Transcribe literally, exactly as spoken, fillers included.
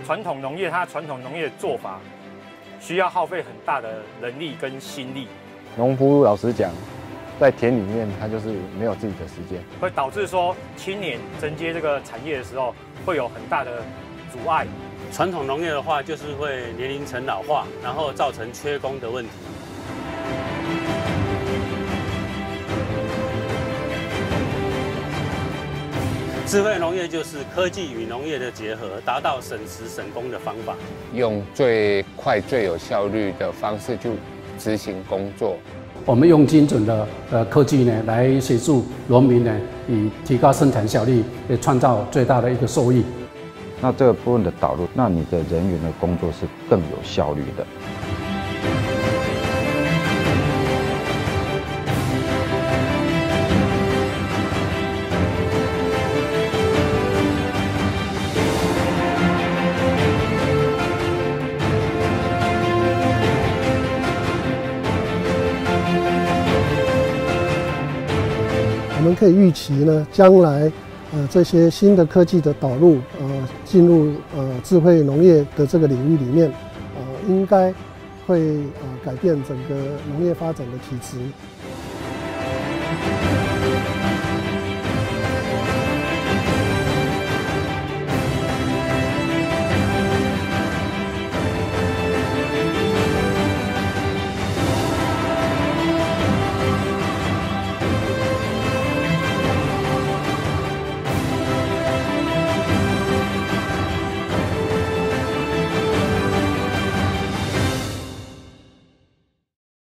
传统农业它传统农业的做法需要耗费很大的人力跟心力。 农夫老实讲，在田里面他就是没有自己的时间， 会导致说青年承接这个产业的时候会有很大的阻碍。 传统农业的话，就是会年龄层老化，然后造成缺工的问题。智慧农业就是科技与农业的结合，达到省时省工的方法， 用最快最有效率的方式去执行工作。 我们用精准的呃科技呢，来协助农民呢，以提高生产效率，也创造最大的一个收益。 那这个部分的导入，那你的人员的工作是更有效率的。 我们可以预期呢，将来呃这些新的科技的导入，呃进入呃智慧农业的这个领域里面，呃应该会呃改变整个农业发展的体制。